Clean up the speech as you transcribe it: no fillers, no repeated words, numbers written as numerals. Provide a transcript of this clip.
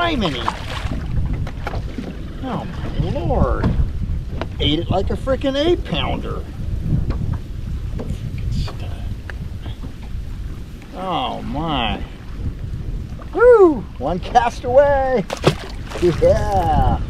criminy. Oh my Lord. Ate it like a freaking 8-pounder. Oh my. Woo! One cast away. Yeah.